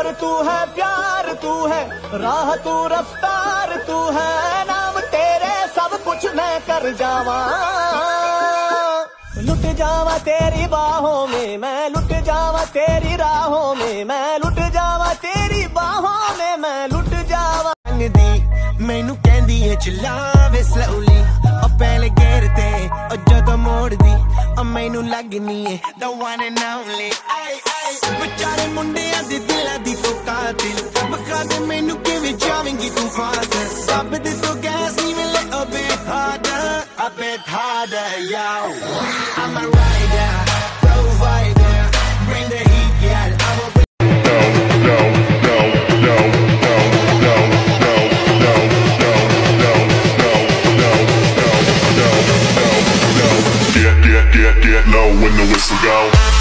शोर तू है, प्यार तू है, राह तू रफ्तार तू है, नाम तेरे सब कुछ मैं कर जावा, लुट जावा तेरी बाहों में मैं, लुट जावा तेरी राहों में मैं, लुट जावा तेरी बाहों में मैं, लुट जावा। मैनू कहंदी है चलावे स्लोली, पहले गेर ते जदों मोड़ दी मैनू लगनी है the one and only। बेचारे मुंडियां दे दिलां दी तो कातिल, बखा दे मैनू किवें जावेंगी तू फादर, सब दे तो गैस नी मिले a bit harder, yo। I'm a rider, provider, bring the heat, girl, I'm a get low when the whistle go।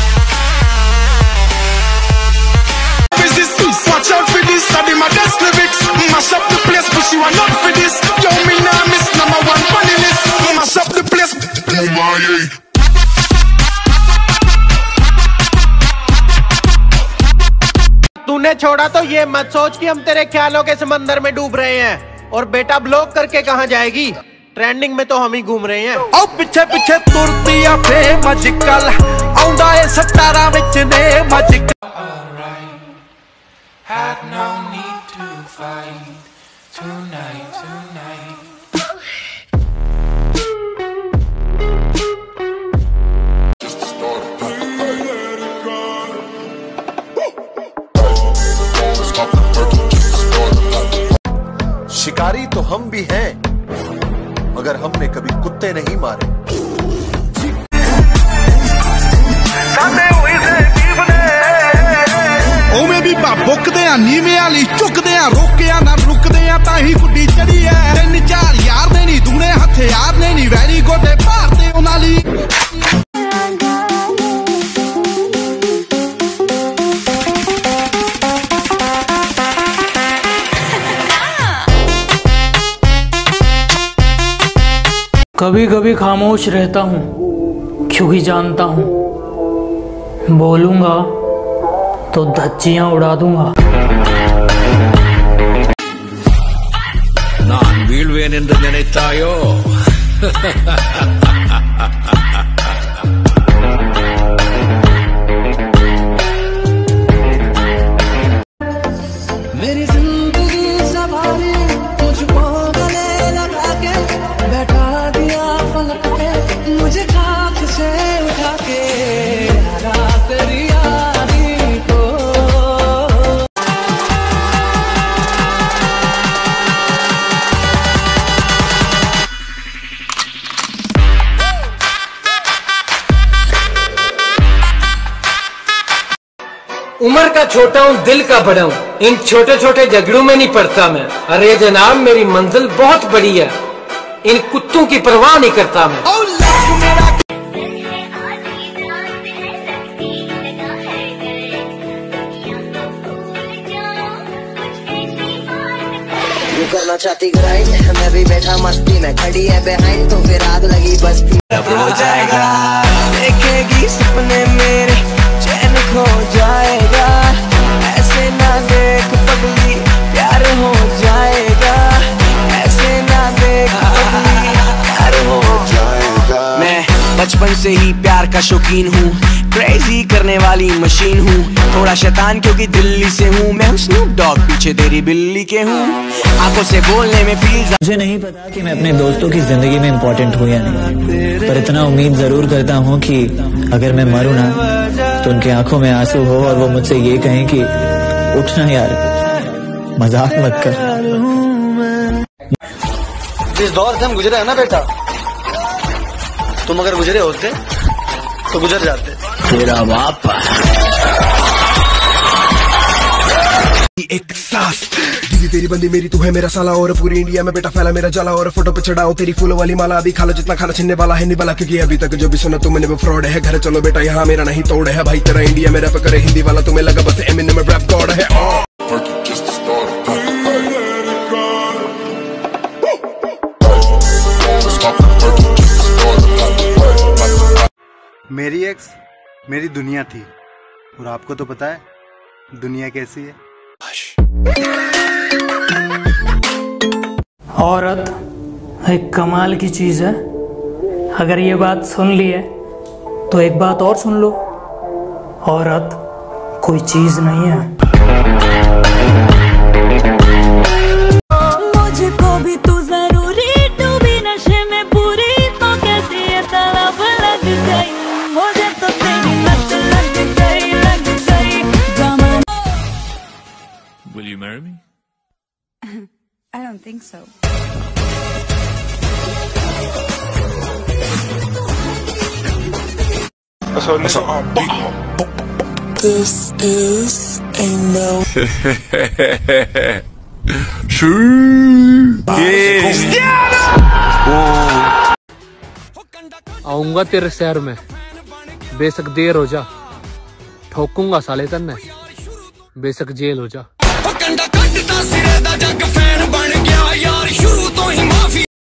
Watch out for this, I did my best lyrics, mash up the place, but you are not for this. Yo, me nah miss number one funny list, mash up the place, Oh my, तूने छोड़ा तो ये मत सोच कि हम तेरे ख्यालों के समंदर में डूब रहे हैं, और बेटा ब्लॉक करके कहाँ जाएगी, ट्रेंडिंग में तो हम ही घूम रहे हैं। आओ पिछे पिछे तुरती आ फेम अजकल, आउंदा ए सतारा विच ने मजकल। Had no need to fight tonight। शिकारी तो हम भी हैं, मगर हमने कभी कुत्ते नहीं मारे। ओवे भी बुकदे आ नीवे आली चुकदे आ, रोकिया ना रुकदे आ, ताही गुड्डी चढ़ी है। 3-4 यार ने नी दूने हथियार ने नी, वैरी गोडे भारते उनाली। कभी कभी खामोश रहता हूँ क्योंकि जानता हूँ बोलूंगा तो धज्जियां उड़ा दूंगा। நான் வீழ்வேன் என்று நினைத்தாயோ? मेरी जिंदगी सवारी तुझको गले लगा के बैठा दिया फलक पे, मुझे खाक से उठा के रात रियादी को। उम्र का छोटा हूँ दिल का बड़ा हूँ, इन छोटे छोटे झगड़ों में नहीं पड़ता मैं। अरे जनाब मेरी मंजिल बहुत बड़ी है, इन कुत्तों की परवाह नहीं करता मैं। करना चाहती ग्राइंड, मैं भी बैठा मस्ती में, खड़ी है बिहाइंड तो फिर आग लगी बस्ती। अब हो जाएगा, देखेगी सपने मेरे, चैन खो जाएगा, ऐसे ना देख पगली प्यार हो जाएगा, ऐसे ना देख पगली प्यार हो जाएगा। मैं बचपन से ही प्यार का शौकीन हूँ, क्रेजी करने वाली मशीन हूँ, थोड़ा शैतान क्योंकि दिल्ली से हूँ, मैं हूँ स्नूप डॉग पीछे तेरी बिल्ली के हूँ, आंखों से बोलने में फील। मुझे नहीं पता कि मैं अपने दोस्तों की जिंदगी में इम्पोर्टेंट हूँ या नहीं, पर इतना उम्मीद जरूर करता हूँ कि अगर मैं मरूँ ना तो उनकी आंखों में आंसू हो और वो मुझसे ये कहें कि उठना यार, मजाक मत कर। जिस दौर से हम गुजरे हैं ना बेटा, तुम अगर गुजरे होते तो गुजर जाते। तेरा बाप एक सांस दीदी तेरी बंदी मेरी तू है मेरा साला, और पूरी इंडिया में बेटा फैला मेरा जाला, और फोटो पे चढ़ाओ तेरी फूलों वाली माला, अभी खा लो जितना खाना छिनने वाला है निवाला, क्योंकि अभी तक जो भी सुना तुमने वो फ्रॉड है। घर चलो बेटा यहाँ मेरा नहीं तोड़ है, भाई तेरा इंडिया में रैप करे हिंदी वाला, तुम्हें लगा बस एमिनेम में रैप गॉड है। मेरी एक्स मेरी दुनिया थी, और आपको तो पता है दुनिया कैसी है। औरत एक कमाल की चीज है। अगर ये बात सुन ली है तो एक बात और सुन लो, औरत कोई चीज नहीं है। मुझको भी तू जरूरी, तू भी नशे में पूरी, तो कैसी ये तलब लग गई, मुझे तो तेरी लत लग गई ज़माना। Will you marry me? I don't think so. This is a no. आऊंगा तेरे शहर में, बेशक देर हो जा, ठोकूंगा साले तन्ने, बेशक जेल हो जा। कंडा कटता सिरे दा जग फैन बन गया यार, शुरू तो ही माफी